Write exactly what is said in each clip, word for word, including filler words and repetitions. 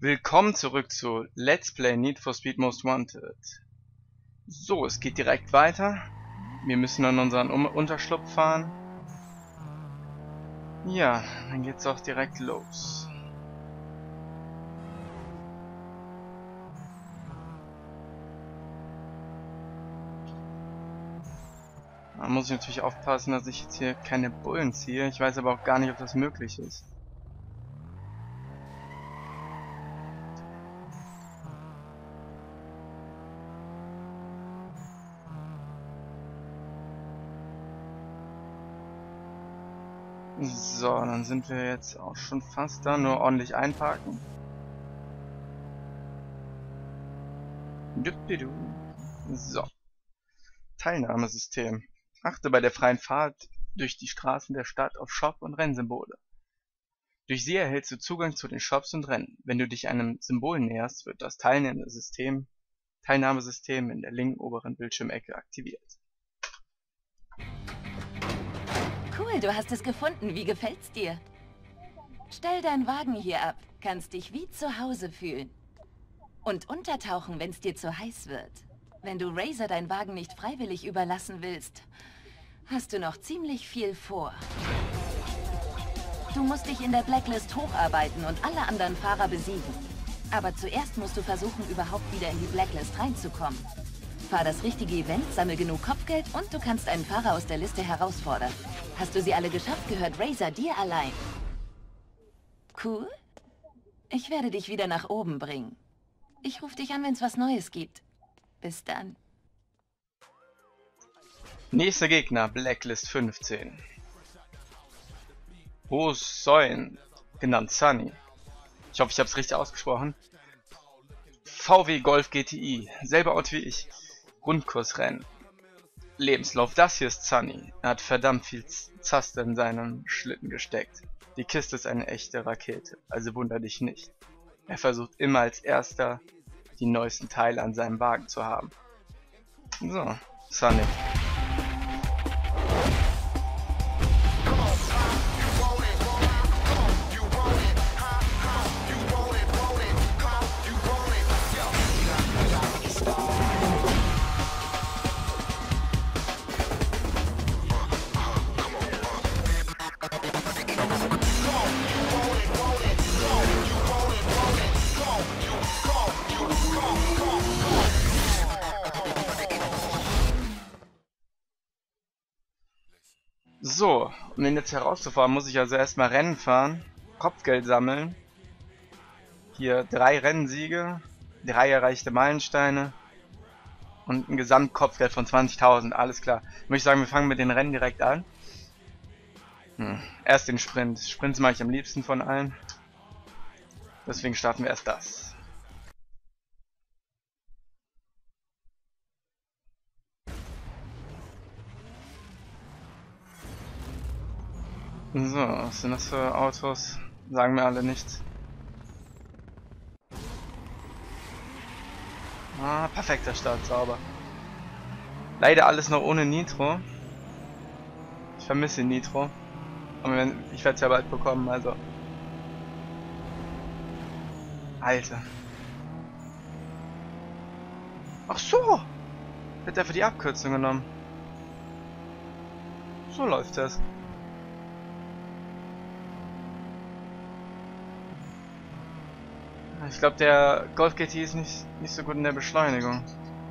Willkommen zurück zu Let's Play Need for Speed Most Wanted. So, es geht direkt weiter. Wir müssen an unseren um Unterschlupf fahren. Ja, dann geht's auch direkt los. Da muss ich natürlich aufpassen, dass ich jetzt hier keine Bullen ziehe. Ich weiß aber auch gar nicht, ob das möglich ist. So, dann sind wir jetzt auch schon fast da, nur ordentlich einparken. So, Teilnahmesystem. Achte bei der freien Fahrt durch die Straßen der Stadt auf Shop- und Rennsymbole. Durch sie erhältst du Zugang zu den Shops und Rennen. Wenn du dich einem Symbol näherst, wird das Teilnahmesystem, Teilnahmesystem in der linken oberen Bildschirmecke aktiviert. Cool, du hast es gefunden. Wie gefällt's dir? Stell deinen Wagen hier ab. Kannst dich wie zu Hause fühlen. Und untertauchen, wenn es dir zu heiß wird. Wenn du Razor deinen Wagen nicht freiwillig überlassen willst, hast du noch ziemlich viel vor. Du musst dich in der Blacklist hocharbeiten und alle anderen Fahrer besiegen. Aber zuerst musst du versuchen, überhaupt wieder in die Blacklist reinzukommen. Fahr das richtige Event, sammel genug Kopfgeld und du kannst einen Fahrer aus der Liste herausfordern. Hast du sie alle geschafft, gehört Razor dir allein. Cool? Ich werde dich wieder nach oben bringen. Ich rufe dich an, wenn es was Neues gibt. Bis dann. Nächster Gegner, Blacklist fünfzehn. Hosoin, genannt Sunny. Ich hoffe, ich habe es richtig ausgesprochen. V W Golf G T I, selber Auto wie ich. Rundkursrennen. Lebenslauf, das hier ist Sunny. Er hat verdammt viel Zaste in seinen Schlitten gesteckt. Die Kiste ist eine echte Rakete, also wunder dich nicht. Er versucht immer als erster die neuesten Teile an seinem Wagen zu haben. So, Sunny. So, um den jetzt herauszufahren, muss ich also erstmal Rennen fahren, Kopfgeld sammeln. Hier drei Rennsiege, drei erreichte Meilensteine und ein Gesamtkopfgeld von zwanzigtausend, alles klar. Würde ich sagen, wir fangen mit den Rennen direkt an. Hm. Erst den Sprint. Sprints mache ich am liebsten von allen. Deswegen starten wir erst das. So, was sind das für Autos? Sagen mir alle nichts. Ah, perfekter Start, sauber. Leider alles noch ohne Nitro. Ich vermisse Nitro. Aber wenn, ich werde es ja bald bekommen, also. Alter. Ach so! Hat er für die Abkürzung genommen. So läuft das. Ich glaube, der Golf G T ist nicht, nicht so gut in der Beschleunigung.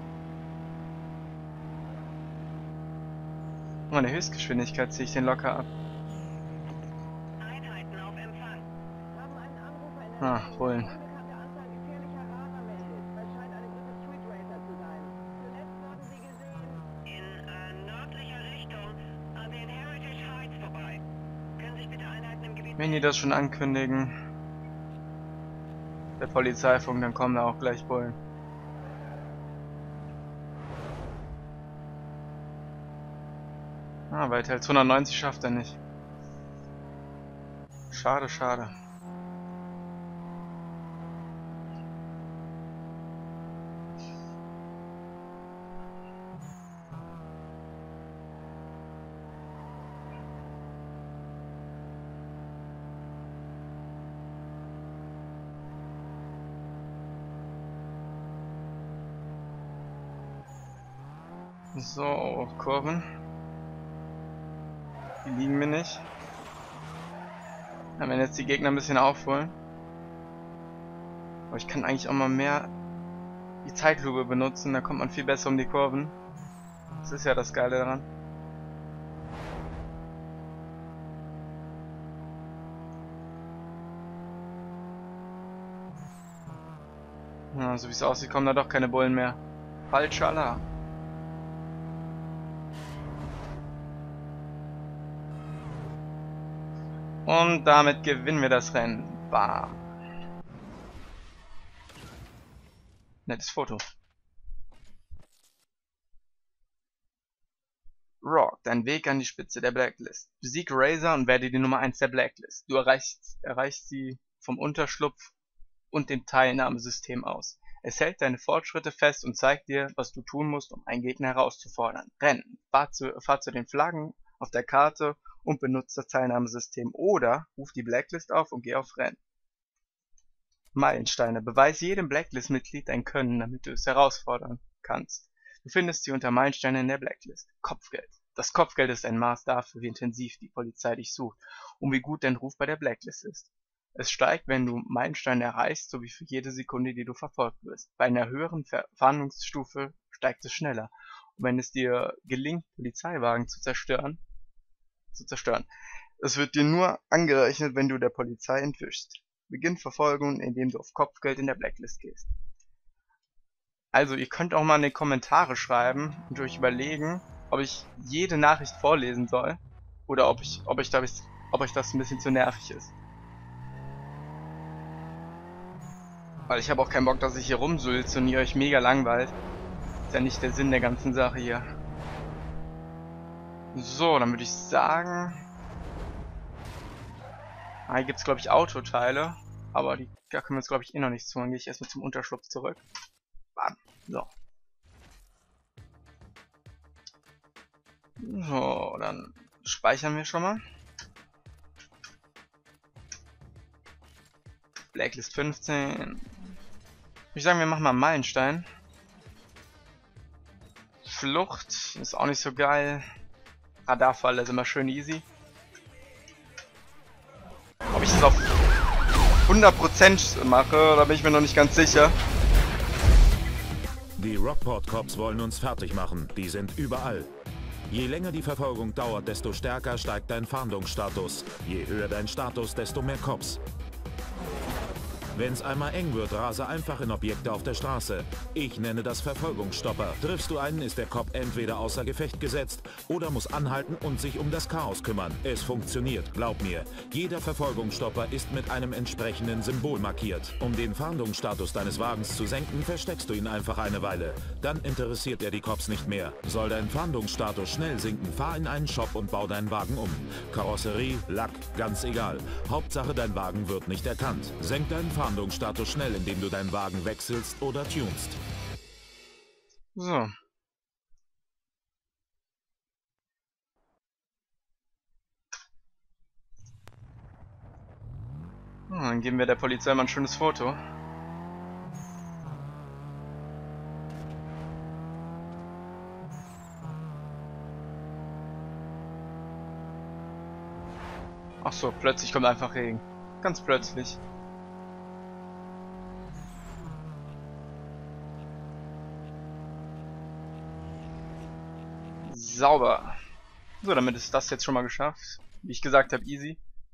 Meine Höchstgeschwindigkeit ziehe ich den locker ab. Einheiten auf Empfang. Haben einen Anrufer in der Ah, Bullen. unbekannte Anzahl gefährlicher Raser meldet. Es scheint eine Gruppe Street Racer zu sein. Zuletzt wurden sie gesehen in äh, nördlicher Richtung an den Heritage Heights vorbei. Können sich bitte Einheiten im Gebiet... Wenn die das schon ankündigen, der Polizeifunk, dann kommen da auch gleich Bullen. Ah, weiter als hundertneunzig schafft er nicht. Schade, schade. So, Kurven. Die liegen mir nicht. Dann werden jetzt die Gegner ein bisschen aufholen. Aber ich kann eigentlich auch mal mehr die Zeitlupe benutzen, da kommt man viel besser um die Kurven. Das ist ja das Geile daran. Ja, so wie es aussieht, kommen da doch keine Bullen mehr. Falscher Alarm. Und damit gewinnen wir das Rennen. Bam. Nettes Foto. Rock, dein Weg an die Spitze der Blacklist. Besieg Razor und werde die Nummer eins der Blacklist. Du erreichst, erreichst sie vom Unterschlupf und dem Teilnahmesystem aus. Es hält deine Fortschritte fest und zeigt dir, was du tun musst, um einen Gegner herauszufordern. Rennen. Fahr zu, fahr zu den Flaggen auf der Karte und benutzt das Teilnahmesystem. Oder ruf die Blacklist auf und geh auf Rennen. Meilensteine. Beweis jedem Blacklist-Mitglied dein Können, damit du es herausfordern kannst. Du findest sie unter Meilensteine in der Blacklist. Kopfgeld. Das Kopfgeld ist ein Maß dafür, wie intensiv die Polizei dich sucht und wie gut dein Ruf bei der Blacklist ist. Es steigt, wenn du Meilensteine erreichst, sowie für jede Sekunde, die du verfolgt wirst. Bei einer höheren Ver Fahndungsstufe steigt es schneller. Und wenn es dir gelingt, Polizeiwagen zu zerstören, zu zerstören, es wird dir nur angerechnet, wenn du der Polizei entwischst. Beginn Verfolgung, indem du auf Kopfgeld in der Blacklist gehst. Also, ihr könnt auch mal in die Kommentare schreiben und euch überlegen, ob ich jede Nachricht vorlesen soll oder ob ich, ob ich, da, ob euch das ein bisschen zu nervig ist. Weil ich habe auch keinen Bock, dass ich hier rumsülze und ihr euch mega langweilt. Ist ja nicht der Sinn der ganzen Sache hier. So, dann würde ich sagen... Ah, hier gibt es glaube ich Autoteile, aber die, da können wir uns glaube ich eh noch nichts tun. Dann gehe ich erstmal zum Unterschlupf zurück. Bam. So. So, dann speichern wir schon mal. Blacklist fünfzehn. Ich sagen, wir machen mal einen Meilenstein. Flucht ist auch nicht so geil. Radarfall ist immer schön easy. Ob ich das auf hundert Prozent mache, da bin ich mir noch nicht ganz sicher. Die Rockport Cops wollen uns fertig machen. Die sind überall. Je länger die Verfolgung dauert, desto stärker steigt dein Fahndungsstatus. Je höher dein Status, desto mehr Cops. Wenn es einmal eng wird, rase einfach in Objekte auf der Straße. Ich nenne das Verfolgungsstopper. Triffst du einen, ist der Cop entweder außer Gefecht gesetzt oder muss anhalten und sich um das Chaos kümmern. Es funktioniert, glaub mir. Jeder Verfolgungsstopper ist mit einem entsprechenden Symbol markiert. Um den Fahndungsstatus deines Wagens zu senken, versteckst du ihn einfach eine Weile. Dann interessiert er die Cops nicht mehr. Soll dein Fahndungsstatus schnell sinken, fahr in einen Shop und bau deinen Wagen um. Karosserie, Lack, ganz egal. Hauptsache, dein Wagen wird nicht erkannt. Senk deinen Fahndungsstatus Fahndungsstatus schnell, indem du deinen Wagen wechselst oder tunst. So. Oh, dann geben wir der Polizei mal ein schönes Foto. Ach so, plötzlich kommt einfach Regen. Ganz plötzlich. Sauber. So, damit ist das jetzt schon mal geschafft. Wie ich gesagt habe, easy.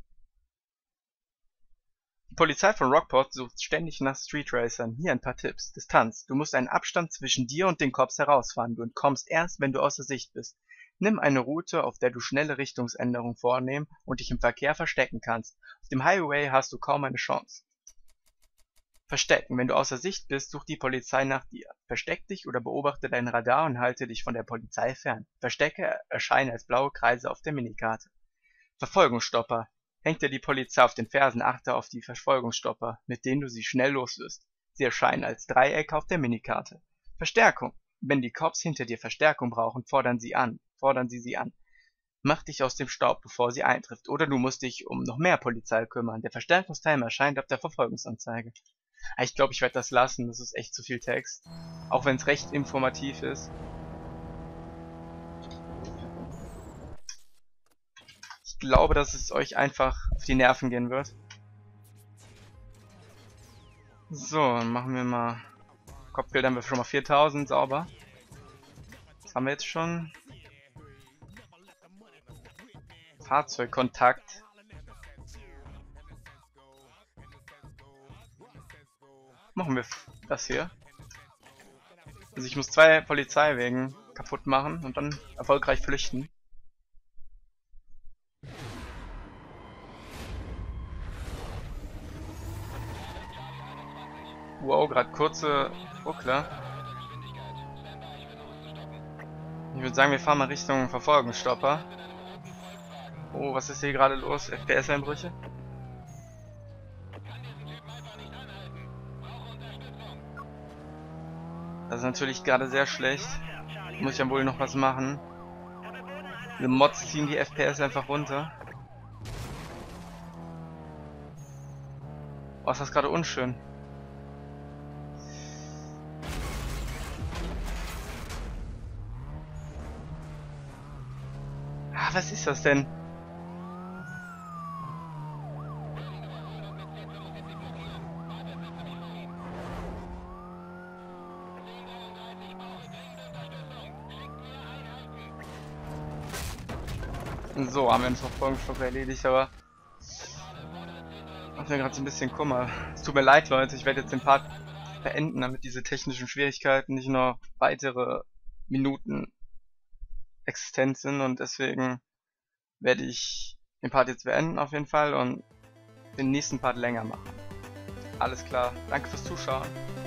Die Polizei von Rockport sucht ständig nach Street Racern. Hier ein paar Tipps. Distanz. Du musst einen Abstand zwischen dir und den Cops herausfahren. Du entkommst erst, wenn du außer Sicht bist. Nimm eine Route, auf der du schnelle Richtungsänderungen vornehmen und dich im Verkehr verstecken kannst. Auf dem Highway hast du kaum eine Chance. Verstecken. Wenn du außer Sicht bist, sucht die Polizei nach dir. Versteck dich oder beobachte dein Radar und halte dich von der Polizei fern. Verstecke erscheinen als blaue Kreise auf der Minikarte. Verfolgungsstopper. Hängt dir die Polizei auf den Fersen, achte auf die Verfolgungsstopper, mit denen du sie schnell los wirst. Sie erscheinen als Dreiecke auf der Minikarte. Verstärkung. Wenn die Cops hinter dir Verstärkung brauchen, fordern sie an. Fordern sie sie an. Mach dich aus dem Staub, bevor sie eintrifft. Oder du musst dich um noch mehr Polizei kümmern. Der Verstärkungstimer erscheint ab der Verfolgungsanzeige. Ich glaube, ich werde das lassen. Das ist echt zu viel Text. Auch wenn es recht informativ ist. glaube, dass es euch einfach auf die Nerven gehen wird. So, dann machen wir mal... Kopfgeld haben wir schon mal viertausend, sauber. Was haben wir jetzt schon? Fahrzeugkontakt. Machen wir das hier. Also ich muss zwei Polizeiwegen kaputt machen und dann erfolgreich flüchten. Wow, gerade kurze Ruckler. Ich würde sagen, wir fahren mal Richtung Verfolgungsstopper. Oh, was ist hier gerade los? F P S-Einbrüche? Das ist natürlich gerade sehr schlecht. Muss ich dann wohl noch was machen. Diese Mods ziehen die F P S einfach runter. Oh, ist das gerade unschön. Ah, was ist das denn? So, haben wir den Verfolgungsstopp erledigt, aber macht mir gerade so ein bisschen Kummer. Es tut mir leid, Leute, ich werde jetzt den Part beenden, damit diese technischen Schwierigkeiten nicht noch weitere Minuten existent sind, und deswegen werde ich den Part jetzt beenden auf jeden Fall und den nächsten Part länger machen. Alles klar, danke fürs Zuschauen.